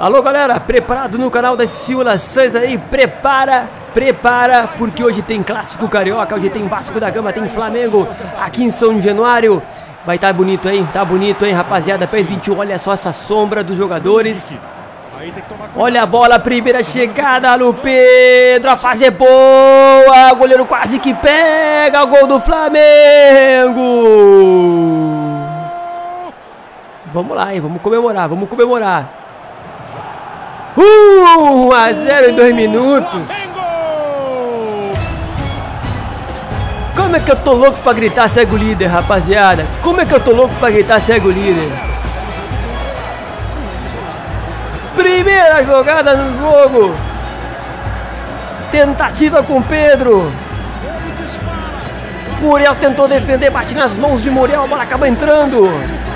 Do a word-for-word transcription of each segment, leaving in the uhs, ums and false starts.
Alô, galera, preparado no canal das simulações aí? Prepara, prepara, porque hoje tem Clássico Carioca, hoje tem Vasco da Gama, tem Flamengo aqui em São Januário. Vai estar tá bonito, hein? Tá bonito, hein, rapaziada? P E S vinte e um, olha só essa sombra dos jogadores. Olha a bola, primeira chegada no Pedro, a fase é boa, o goleiro quase que pega, o gol do Flamengo. Vamos lá, hein? Vamos comemorar, vamos comemorar. Uh, um a zero em dois minutos. Como é que eu tô louco pra gritar segue o líder, rapaziada? Como é que eu tô louco pra gritar segue o líder? Primeira jogada no jogo. Tentativa com Pedro. Muriel tentou defender, bate nas mãos de Muriel, a bola acaba entrando.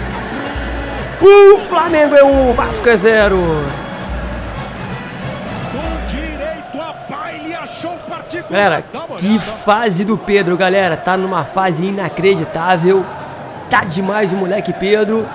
O Flamengo é um, Vasco é zero. Galera, que fase do Pedro, galera. Tá numa fase inacreditável. Tá demais o moleque Pedro.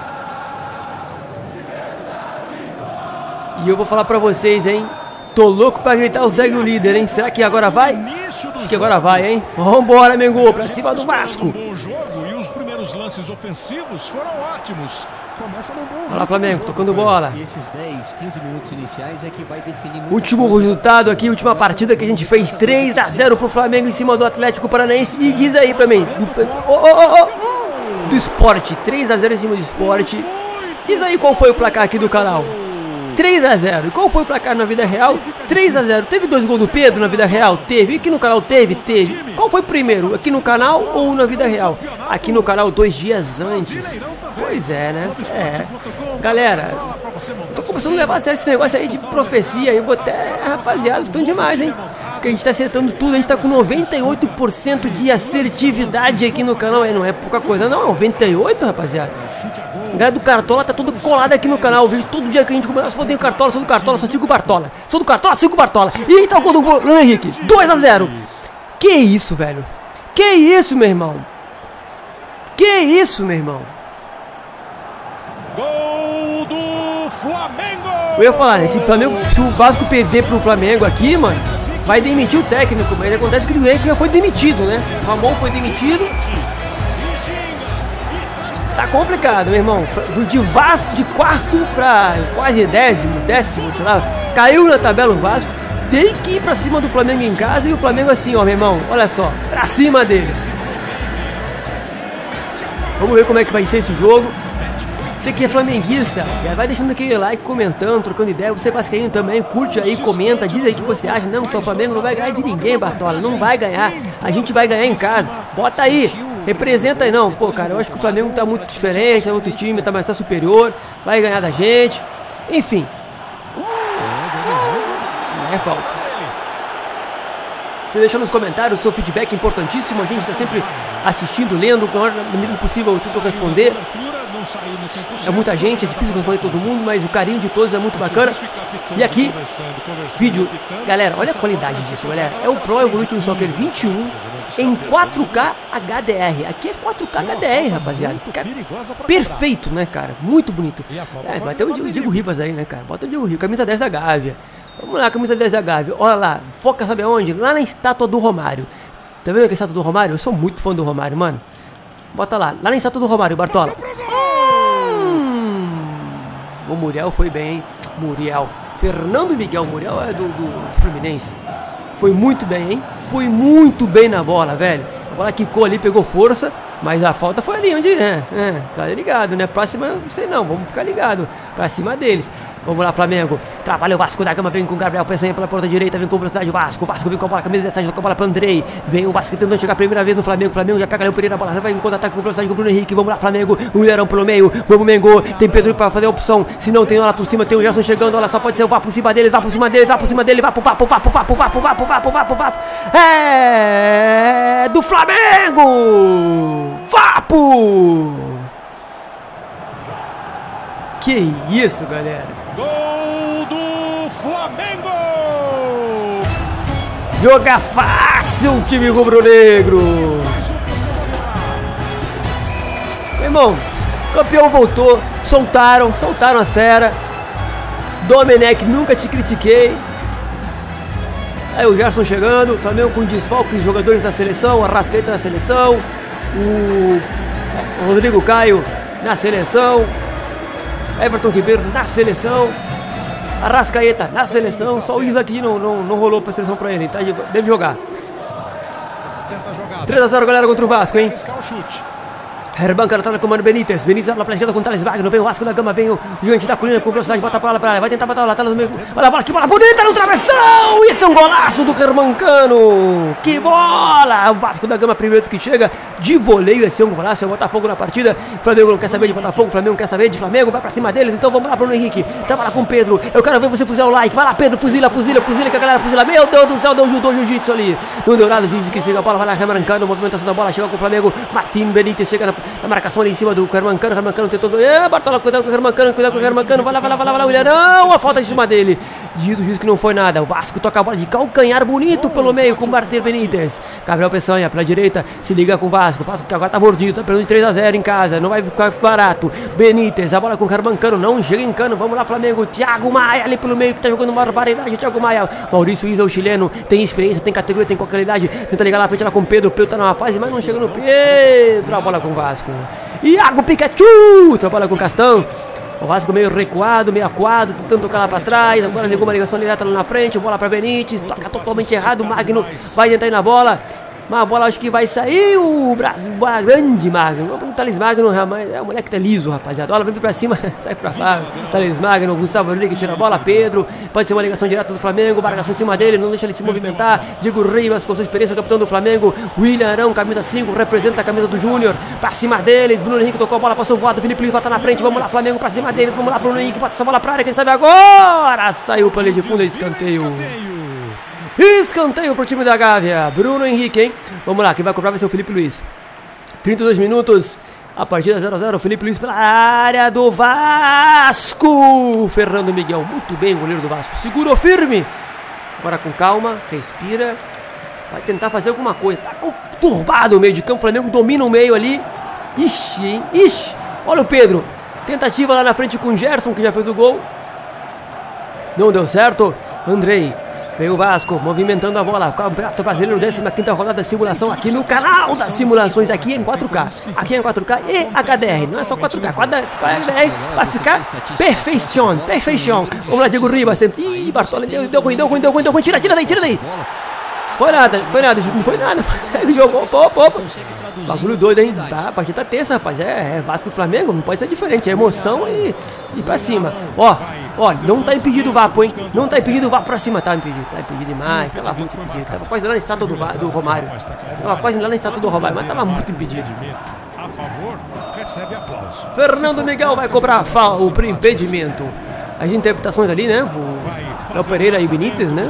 E eu vou falar pra vocês, hein. Tô louco pra gritar o segue o líder, hein. Será que agora vai? Acho que agora vai, hein. Vambora, Mengo, pra cima do Vasco. E os primeiros lances ofensivos foram ótimos. Começa no bom. Olha lá, Flamengo, tocando bola. E esses dez, quinze minutos iniciais é que vai definir. Último resultado aqui, última partida que a gente fez três a zero pro Flamengo em cima do Atlético Paranaense. E diz aí pra mim, do, oh, oh, oh, oh, do Sport, três a zero em cima do Sport. Diz aí qual foi o placar aqui do canal. três a zero. E qual foi o placar na vida real? três a zero. Teve dois gols do Pedro na vida real? Teve. Aqui no canal teve? Teve. Qual foi primeiro? Aqui no canal ou na vida real? Aqui no canal dois dias antes. Pois é, né? É. Galera, tô começando a levar a sério esse negócio aí de profecia. Eu vou até... Rapaziada, estão demais, hein? Porque a gente tá acertando tudo. A gente tá com noventa e oito por cento de assertividade aqui no canal. É, não é pouca coisa, não. noventa e oito, rapaziada. A galera do Cartola tá todo colado aqui no canal. Eu vejo todo dia que a gente começa. Se foder o Cartola, sou do Cartola, só sigo o Bartola. Sou do Cartola, sigo o Bartola. E aí tá o gol do Bruno Henrique. dois a zero. Que isso, velho? Que isso, meu irmão? Que isso, meu irmão? Gol do Flamengo. Eu ia falar, né? Se o Flamengo, se o Vasco perder pro Flamengo aqui, mano, vai demitir o técnico. Mas acontece que o Henrique já foi demitido, né? O Ramon foi demitido. Tá complicado, meu irmão. De Vasco, de quarto pra quase décimo, décimo, sei lá. Caiu na tabela o Vasco. Tem que ir pra cima do Flamengo em casa. E o Flamengo assim, ó, meu irmão. Olha só, pra cima deles. Vamos ver como é que vai ser esse jogo. Você que é flamenguista, já vai deixando aquele like, comentando, trocando ideia. Você vascaíno também, curte aí, comenta, diz aí o que você acha. Não, só o Flamengo não vai ganhar de ninguém, Bartola. Não vai ganhar. A gente vai ganhar em casa. Bota aí. Representa aí, não. Pô, cara, eu acho que o Flamengo tá muito diferente, é outro time, tá mais tá superior, vai ganhar da gente. Enfim. Não é falta. Você deixa nos comentários o seu feedback, importantíssimo. A gente tá sempre assistindo, lendo, na medida possível eu tento responder. É muita gente, é difícil responder todo mundo, mas o carinho de todos é muito bacana. E aqui, vídeo, galera, olha a qualidade disso, galera. É o Pro Evolution Soccer vinte e um em quatro K H D R. Aqui é quatro K H D R, rapaziada. Fica perfeito, né, cara? Muito bonito. É, bateu o Diego Ribas aí, né, cara? Bota o Diego Ribas, camisa dez da Gávea. Vamos lá, camisa dez da Gávea. Olha lá, foca, sabe aonde? Lá na estátua do Romário. Tá vendo aqui a estátua do Romário? Eu sou muito fã do Romário, mano. Bota lá, lá na estátua do Romário, Bartola. O Muriel foi bem, hein? Muriel. Fernando Miguel Muriel é do, do, do Fluminense. Foi muito bem, hein? Foi muito bem na bola, velho. A bola quicou ali, pegou força. Mas a falta foi ali onde é. É, tá ligado, né? Próxima, não sei não. Vamos ficar ligado. Pra cima deles. Vamos lá, Flamengo. Trabalha o Vasco da Gama. Vem com o Gabriel. Pensa pela porta direita. Vem com velocidade o Vasco. O Vasco vem com a bola. Camisa dezessete. Com a bola pra Andrei. Vem o Vasco tentando chegar a primeira vez no Flamengo. O Flamengo já pega ali o Pereira. A bola vai em contra-ataque com velocidade com o Bruno Henrique. Vamos lá, Flamengo. O Mulherão pelo meio. Vamos, Mengo. Tem Pedro pra fazer a opção. Se não tem lá por cima, tem o Gerson chegando. Olha só, pode ser o Vá por cima deles. Vá por cima deles. Vá por cima dele. Vá pro Vá, pro Vá, pro Vá, pro Vá, pro Vá, pro Vá, pro Vá, pro Vá. É do Flamengo. Vapo! Que isso, galera. Gol do Flamengo. Joga fácil, time rubro-negro. Meu irmão, campeão voltou. Soltaram, soltaram a fera. Domenech, nunca te critiquei. Aí o Gerson chegando, Flamengo com desfalques, jogadores da seleção, Arrascaeta na seleção, o Rodrigo Caio na seleção, Everton Ribeiro na seleção, Arrascaeta na seleção, só o Isaac não, não, não rolou pra seleção pra ele, tá? Deve jogar. três a zero, galera, contra o Vasco, hein? Herbanca tá no comando Benítez. Benítez lá pra esquerda com o Thales Magno. Vem o Vasco da Gama, vem o Gigante da Colina com velocidade, bota a bola pra área. Vai tentar botar lá, tá no meio. Olha a bola, que bola bonita no travessão! Isso é um golaço do Hermancano! Que bola! O Vasco da Gama primeiro que chega de voleio. Esse é um golaço, é o Botafogo na partida. Flamengo não quer saber de Botafogo, Flamengo quer saber de Flamengo. Vai pra cima deles, então vamos lá, Bruno Henrique. Tava lá com o Pedro. Eu quero ver você fuzilar o like. Vai lá, Pedro, fuzila, fuzila, fuzila, que a galera fuzila. Meu Deus do céu, deu judô, jiu-jitsu ali. Não deu nada, diz que chega a bola, vai lá, Hermancano. Movimentação da bola, chega com o Flamengo. Martim Benítez chega na, na marcação ali em cima do Hermancano, Hermancano tentou. É, Bartola, cuidado com o Hermancano, cuidado com o Hermancano, vai lá, vai lá, vai lá, vai lá, William, não, a falta em cima dele. Diz o juiz que não foi nada. O Vasco toca a bola de calcanhar bonito pelo meio com o Martim Benítez. Gabriel Peçanha pela direita, se liga com o Vasco. O Vasco que agora tá mordido, tá perdendo de três a zero em casa, não vai ficar barato. Benítez, a bola com o Hermancano, não chega em cano, vamos lá, Flamengo. Thiago Maia ali pelo meio que tá jogando uma barbaridade. Thiago Maia, Maurício Isa, o chileno, tem experiência, tem categoria, tem qualidade. Tenta ligar lá na frente lá com o Pedro. O Pedro tá numa fase, mas não chega no Pedro. A bola com o Vasco. Iago Pikachu, trabalha com o Castão. O Vasco meio recuado, meio acuado, tentando tocar lá pra trás. Agora ligou uma ligação direta lá na frente. Bola pra Benítez, toca totalmente errado. O Magno vai tentar ir na bola. Mas a bola acho que vai sair. O Brasil, o grande Magno. O Thales Magno, é o moleque tá liso, rapaziada. Olha, vem pra cima, sai pra lá. Thales Magno, Gustavo Rodrigues tira a bola. Pedro, pode ser uma ligação direta do Flamengo. Marcação em cima dele, não deixa ele se movimentar. Diego Ribas, com sua experiência, capitão do Flamengo. William Arão, camisa cinco, representa a camisa do Júnior. Pra cima deles, Bruno Henrique tocou a bola, passou voado. Felipe Luiz bota na frente. Vamos lá, Flamengo pra cima deles. Vamos lá, Bruno Henrique, bota essa bola pra área. Quem sabe agora? Saiu pra linha de fundo, escanteio. Escanteio pro time da Gávea. Bruno Henrique, hein? Vamos lá, quem vai cobrar vai ser o Felipe Luiz. trinta e dois minutos. A partida zero a zero. Felipe Luiz pela área do Vasco. Fernando Miguel, muito bem, o goleiro do Vasco. Segurou firme. Agora com calma, respira. Vai tentar fazer alguma coisa. Tá conturbado o meio de campo. O Flamengo domina o meio ali. Ixi, hein? Ixi. Olha o Pedro. Tentativa lá na frente com o Gerson, que já fez o gol. Não deu certo. Andrei. Veio o Vasco, movimentando a bola. Campeonato Brasileiro, décima quinta rodada da simulação aqui no canal das simulações, aqui em quatro K. Aqui em quatro K e H D R, não é só quatro K, quatro H D R para ficar perfeição, perfeição. Vamos lá, Diego Ribas. Ih, Bartola, deu, deu ruim, deu ruim, deu ruim, deu ruim. Tira, tira daí, tira daí. Foi nada, foi nada, não foi nada. Jogou, opa, opa, opa. Bagulho doido, hein? Tá, a partida tá tensa, rapaz. É, é Vasco e Flamengo, não pode ser diferente. É emoção e, e pra cima. Ó, ó, não tá impedido o Vapo, hein? Não tá impedido o Vapo pra cima. Tá impedido, tá impedido demais. Tava muito impedido. Tava quase lá na estátua do, do Romário. Tava quase lá na estátua do Romário, mas tava muito impedido. A favor, recebe aplauso. Fernando Miguel vai cobrar o impedimento. As interpretações ali, né? O Léo Pereira e Benítez, né?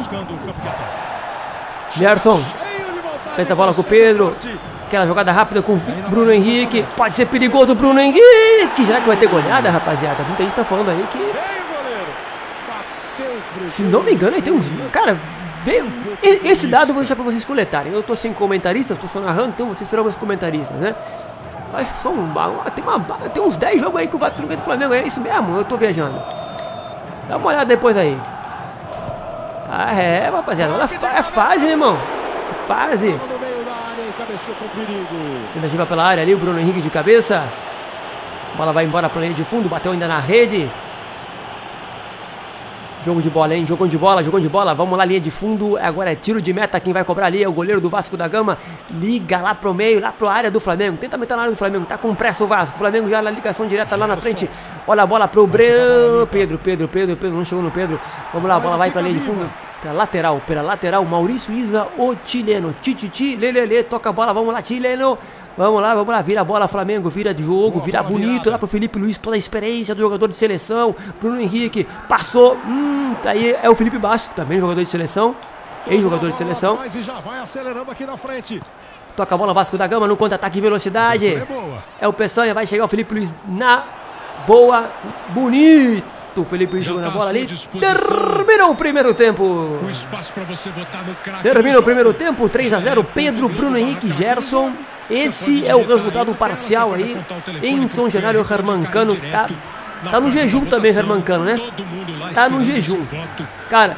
Gerson. Tenta a bola com o Pedro. Aquela jogada rápida com o Bruno Henrique. Pode ser perigoso o Bruno Henrique. Será que vai ter goleada, rapaziada? Muita gente tá falando aí que... Se não me engano, aí tem uns... Cara, esse dado eu vou deixar pra vocês coletarem. Eu tô sem comentaristas, tô só narrando, então vocês serão meus comentaristas, né? Acho que são... Tem, uma, tem uns dez jogos aí que o Vasco não ganha do Flamengo. É isso mesmo? Eu tô viajando. Dá uma olhada depois aí. Ah, é, rapaziada. Olha, é fase, né, irmão? É fase. Tentativa pela área ali, o Bruno Henrique de cabeça. A bola vai embora pra linha de fundo, bateu ainda na rede. Jogo de bola, hein? Jogou de bola, jogou de bola. Vamos lá, linha de fundo. Agora é tiro de meta. Quem vai cobrar ali é o goleiro do Vasco da Gama. Liga lá pro meio, lá pra área do Flamengo. Tenta meter na área do Flamengo. Tá com pressa o Vasco. O Flamengo já na ligação direta lá na frente. Olha a bola pro Breno. Pedro, Pedro, Pedro, Pedro. Não chegou no Pedro. Vamos lá, a bola vai pra linha de fundo. Pela lateral, pela lateral. Maurício Isa, o chileno. Tititi, lelele. Toca a bola. Vamos lá, chileno. Vamos lá, vamos lá, vira a bola, Flamengo, vira de jogo, vira bonito lá pro Felipe Luiz, toda a experiência do jogador de seleção. Bruno Henrique passou, hum, tá aí é o Felipe Bastos, também jogador de seleção, ex-jogador de seleção. Toca a bola, Vasco da Gama no contra-ataque e velocidade. É o Peçanha, vai chegar o Felipe Luiz na boa, bonito. O Felipe Luiz jogou na bola ali. Terminou o primeiro tempo. Termina o primeiro tempo, três a zero. Pedro, Bruno Henrique, Gerson. Esse é o resultado parcial aí. Em São Januário, o Hermancano tá Tá no jejum também, Hermancano, né? Tá no jejum. Cara,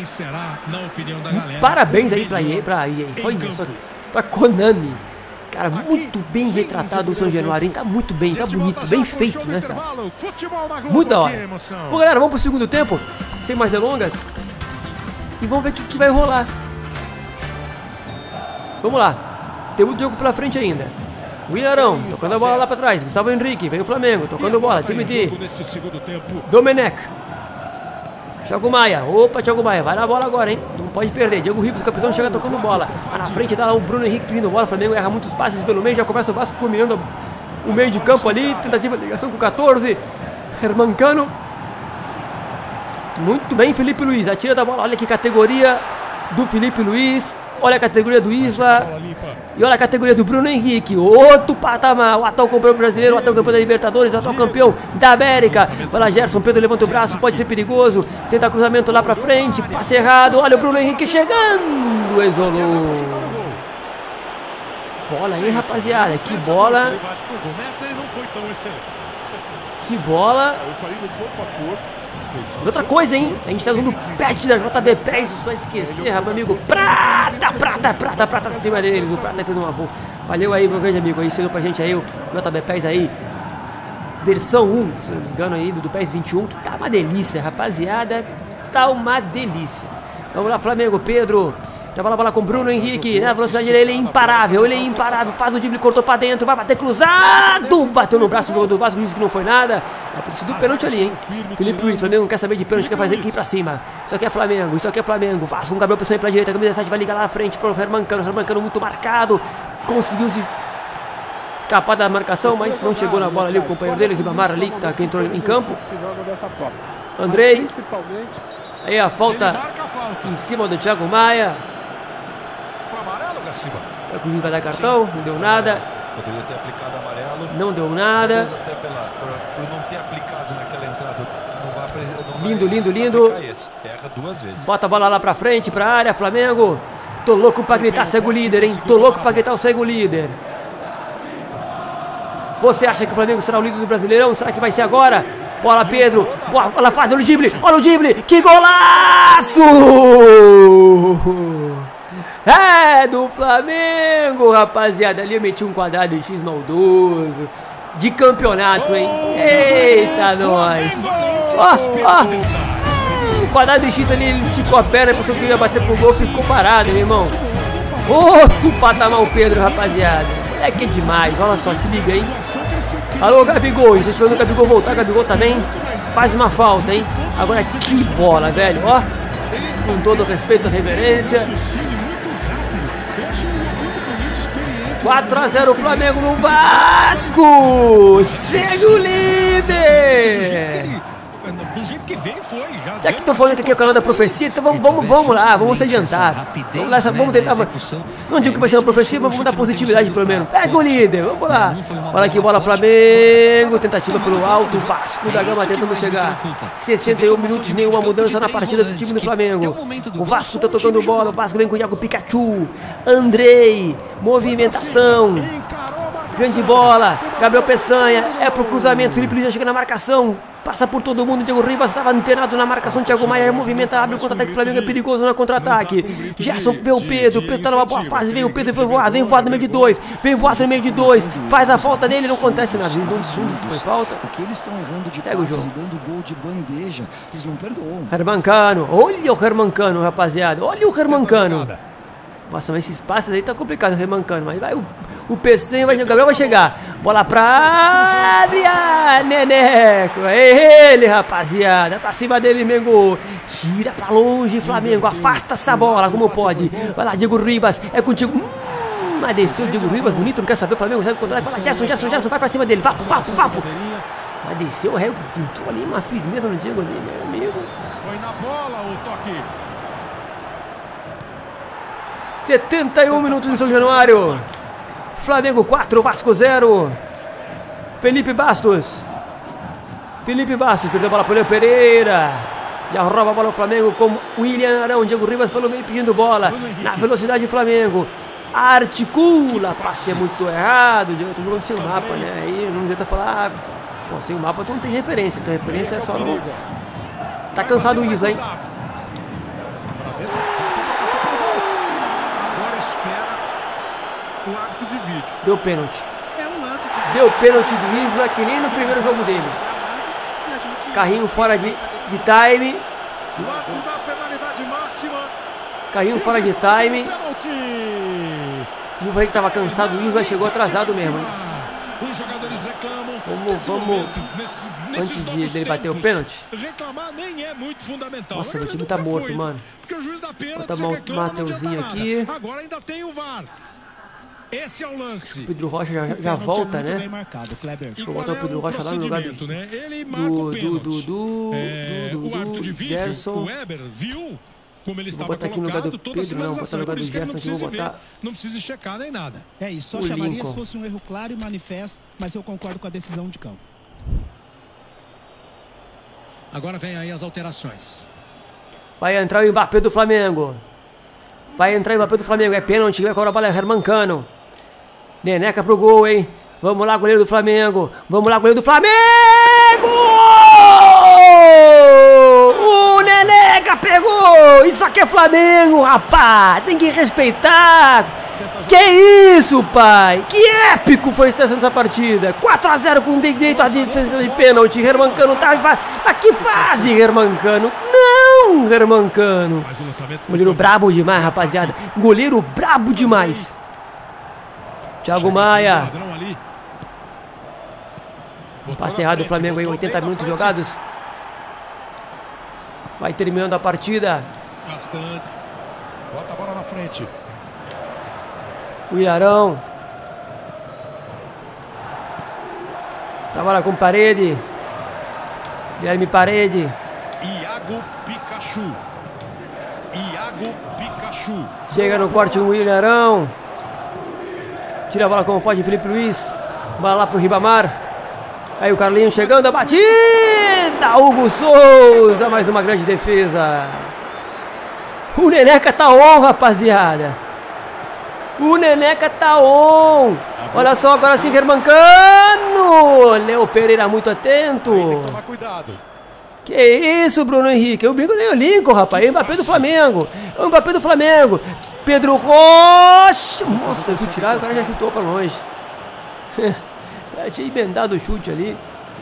parabéns aí pra E A, pra E A. Olha só, pra Konami. Cara, muito bem retratado o São Januário, hein? Tá muito bem, tá bonito, bem feito, né, cara? Muito da hora. Bom, galera, vamos pro segundo tempo, sem mais delongas. E vamos ver o que, que vai rolar. Vamos lá. Tem muito jogo pela frente ainda. William Arão, tocando a bola lá pra trás. Gustavo Henrique, vem o Flamengo, tocando bola. Time D. Domenech. Thiago Maia, opa, Thiago Maia, vai na bola agora, hein? Não pode perder. Diego Ribas, capitão, chega tocando bola. Lá na frente tá lá o Bruno Henrique pedindo bola. O Flamengo erra muitos passes pelo meio. Já começa o Vasco combinando o meio de campo ali. Tentativa de ligação com o quatorze. Hermancano. Muito bem, Felipe Luiz. Atira da bola. Olha que categoria do Felipe Luiz. Olha a categoria do Isla. E olha a categoria do Bruno Henrique. Outro patamar. O atual campeão brasileiro, o atual campeão da Libertadores, o atual campeão da América. Vai lá, Gerson. Pedro levanta o braço. Pode ser perigoso. Tenta cruzamento lá pra frente. Passe errado. Olha o Bruno Henrique chegando. Isolou. Bola aí, rapaziada. Que bola. Que bola. Outra coisa, hein? A gente tá usando o pet da J B P, isso vai esquecer, meu amigo. Prata, prata, prata, prata em cima deles. O Prata fez uma boa. Valeu aí, meu grande amigo. Aí ensinou pra gente aí o J B P aí. Versão um, se não me engano aí, do P E S vinte e um, que tá uma delícia, rapaziada. Tá uma delícia. Vamos lá, Flamengo, Pedro. Já vai lá, bola com Bruno Henrique, na velocidade dele, ele é imparável, ele é imparável, faz o drible, cortou pra dentro, vai bater cruzado, bateu no braço do, do Vasco, disse que não foi nada, é por isso do pênalti ali, hein? Felipe Luiz, Flamengo não quer saber de pênalti, quer fazer aqui pra cima, isso aqui é Flamengo, isso aqui é Flamengo, Vasco, um Gabriel Pessoa aí pra direita, camisa sete vai ligar lá na frente pro Hermancano, Hermancano muito marcado, conseguiu se escapar da marcação, mas não chegou na bola ali, o companheiro dele, o Ribamar ali, que, tá, que entrou em campo, Andrei, aí a falta em cima do Thiago Maia. Será que o juiz vai dar cartão? Não deu nada. Poderia ter aplicado amarelo. Não deu nada. Até pela, por, por não ter aplicado naquela entrada. Não vai, não lindo, lindo, lindo. Erra duas vezes. Bota a bola lá pra frente, pra área, Flamengo. Tô louco pra gritar cego líder, hein? Tô louco pra gritar o cego líder. Você acha que o Flamengo será o líder do Brasileirão? Será que vai ser agora? Bola, Pedro. Bola, faz, olha o drible. Olha o drible. Que golaço! É do Flamengo, rapaziada. Ali eu meti um quadrado de X maldoso. De campeonato, hein? Eita, nós. Ó, ó. O quadrado de X ali, ele esticou a perna. A pessoa que ia bater pro gol ficou parado, meu irmão. Outro patamar o Pedro, rapaziada. É que é demais. Olha só, se liga, hein? Alô, Gabigol. Vocês esperando o Gabigol voltar. Gabigol também faz uma falta, hein? Agora que bola, velho. Ó. Com todo respeito e reverência. quatro a zero Flamengo no Vasco! Segue o líder! Já que tô falando que aqui é o canal da profecia, então vamos, vamos, vamos lá, vamos se adiantar. Vamos, lá, vamos tentar. Não digo que vai ser uma profecia, mas vamos dar positividade pelo menos. Pega o líder, vamos lá. Olha aqui, bola Flamengo. Tentativa pelo alto, Vasco da Gama tentando chegar. sessenta e um minutos, nenhuma mudança na partida do time do Flamengo. O Vasco tá tocando bola, o Vasco vem com o Iago Pikachu. Andrei, movimentação. Grande bola, Gabriel Peçanha, é pro cruzamento, Felipe Luiz já chega na marcação, passa por todo mundo, Diego Ribas estava antenado na marcação, Thiago Maia movimenta, abre o contra-ataque, Flamengo é perigoso no contra-ataque, Gerson vê o Pedro, Pedro tá numa boa fase, vem o Pedro, foi voado, vem voado no meio de dois, vem voado no meio de dois, faz a falta nele, não acontece nada, eles não dizem que foi falta. O que eles estão errando de pega o jogo. E dando gol de bandeja, eles não perdoam. Hermancano, olha o Hermancano, rapaziada, olha o Hermancano. Nossa, mas esses passes aí tá complicado, Hermancano. Mas vai o, o P C, vai, o Gabriel vai chegar. Bola pra área, Neneco. É ele, rapaziada. Pra cima dele, Mengo. Tira pra longe, Flamengo. Afasta essa bola, como pode. Vai lá, Diego Ribas. É contigo. Hum, mas desceu o Diego Ribas, bonito. Não quer saber o Flamengo. Sai do controle. Vai lá, Gerson, Gerson, Gerson. Vai pra cima dele. Vapo, vapo, vapo. Mas desceu o réu. Entrou ali uma firmeza no Diego ali, meu amigo. Foi na bola o toque. setenta e um minutos em São Januário. Flamengo quatro, Vasco zero. Felipe Bastos. Felipe Bastos perdeu a bola para o Léo Pereira. Já rouba a bola o Flamengo com William Arão. Diego Ribas pelo meio pedindo bola. Na velocidade do Flamengo. Articula. Passe é muito errado. Eu tô jogando sem o mapa, né? Aí não adianta falar. Pô, sem o mapa tu não tem referência, tua referência é só no... Tá cansado o Isla, hein? Agora espera o árbitro de vídeo. Deu pênalti. É um lance que Deu pênalti do Isla, que nem no primeiro jogo dele. Carrinho fora de, de time. O árbitro da penalidade máxima. Carrinho fora de time. Pênalti. E o Varane que tava cansado, o Isla chegou atrasado mesmo, hein? Os jogadores reclamam. Vamos, Nesse vamos, momento, nesses- nesses antes de novos dele bater o tempos, pênalti. Reclamar nem é muito fundamental. Nossa, Mas meu time nunca tá morto, foi, mano. Porque o juiz da pênalti Bota você o reclama, não Mateuzinho adianta aqui. nada. Agora ainda tem o V A R. Esse é o lance. Pedro Rocha já, já pênalti volta, é muito né? bem marcado, Kleber. E Vou qual botar o é Pedro Rocha lá no lugar do- procedimento, né? Ele marca Do, o do, pênalti. do, do, É, do, o árbitro do, de do vídeo, Gerson. o Weber, viu como ele Vou estava botar aqui no lugar do colocado, toda a Pedro, não, vou botar no sinalização, lugar por do isso que ele não Gerson, que eu vou precisa ver, botar não precisa checar nem nada. É isso, só o chamaria Lincoln. se fosse um erro claro e manifesto, mas eu concordo com a decisão de campo. Agora vem aí as alterações. Vai entrar o Mbappé do Flamengo. Vai entrar o Mbappé do Flamengo. É pênalti, vai cobrar a bola, é Hermancano. Neneca pro gol, hein? Vamos lá, goleiro do Flamengo. Vamos lá, goleiro do Flamengo! O Neneca pegou! Isso aqui é Flamengo, rapaz! Tem que respeitar! Que isso, pai? Que épico foi a situação dessa partida! quatro a zero com direito à defesa de pênalti. Hermancano tá... Mas que fase, Hermancano? Não, Hermancano! Mas o lançamento Goleiro brabo demais, rapaziada. Goleiro brabo demais. Thiago Maia. Padrão ali. Botou Passe na errado do frente, Flamengo aí, botou oitenta bem na minutos frente. jogados. Vai terminando a partida. Bastante. Bota a bola na frente. O Ilharão. Trabalha com Parede. Guilherme Parede. Iago Pikachu. Iago Pikachu. Chega no corte o Ilharão. Tira a bola como pode, Felipe Luiz. Bola lá pro Ribamar. Aí o Carlinhos chegando, a batida! Hugo Souza, mais uma grande defesa. O Neneca tá on, rapaziada. O Neneca tá on. Olha só, agora sim, Hermancano. Léo Pereira muito atento. Toma cuidado. Que isso, Bruno Henrique? Eu brinco nem o Lincoln, rapaz. É o Mbappé do Flamengo. É o Mbappé do Flamengo. Pedro Rocha. Nossa, eu fui tirar, o cara já chutou pra longe. Eu tinha emendado o chute ali.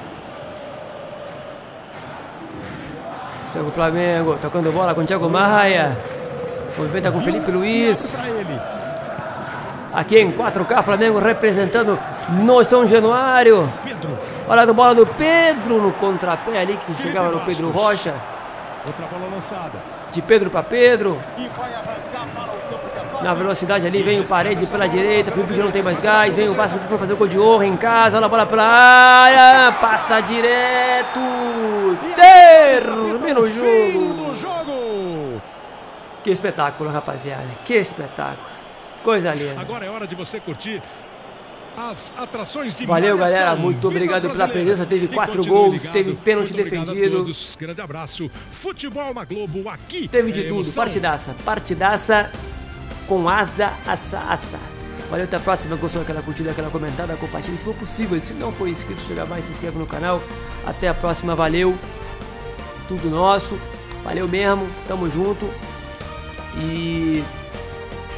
Thiago Flamengo, tocando bola com o Thiago Maia. Movimenta com o Felipe Luiz. Pra ele. Aqui em quatro K, Flamengo representando no São Januário. Pedro. Olha a bola do Pedro no contrapé ali que chegava no Pedro Rocha. Outra bola lançada. De Pedro para Pedro. E vai arrancar para o campo de ataque. Na velocidade ali vem o Parede pela direita. Felipe já não tem mais gás. Vem o Vasco tentando fazer o gol de honra em casa. Olha a bola pela área. Passa direto. Termina o jogo. do jogo. Que espetáculo, rapaziada. Que espetáculo. Coisa linda. Agora é hora de você curtir as atrações de Valeu, Malhação. galera. Muito Viva obrigado as pela brasileiras. presença. Teve E quatro continue gols, ligado. teve pênalti Muito obrigado a defendido. todos. Grande abraço. Futebol na Globo aqui. Teve de é tudo. emoção. Partidaça. Partidaça com asa, assa, assa. Valeu, até a próxima. Gostou daquela curtida, aquela comentada, compartilhe se for possível. Se não for inscrito, chega mais, se inscreve no canal. Até a próxima. Valeu. Tudo nosso. Valeu mesmo. Tamo junto. E...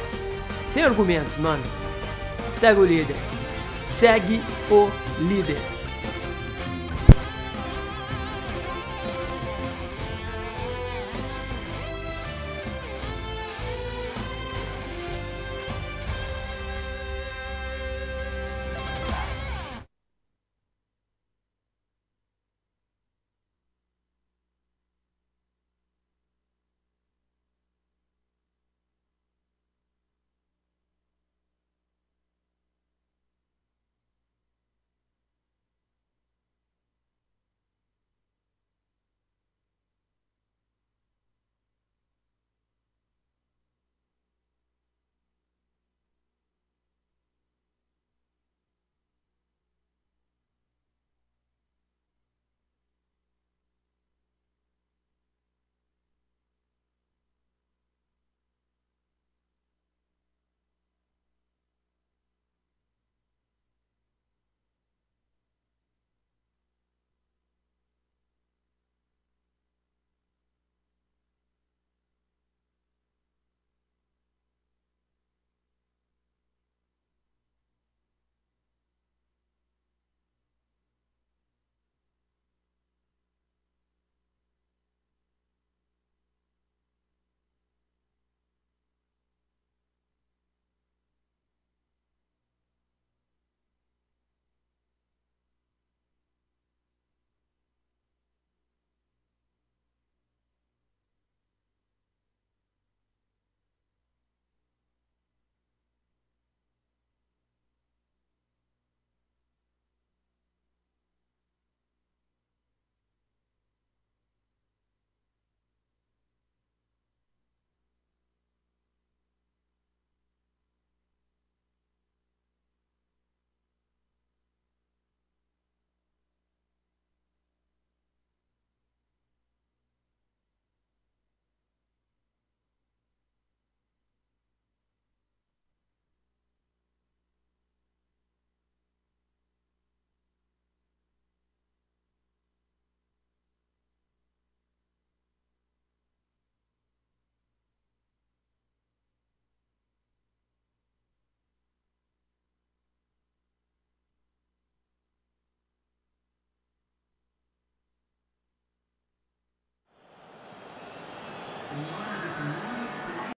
sem argumentos, mano. Segue o líder. Segue o líder.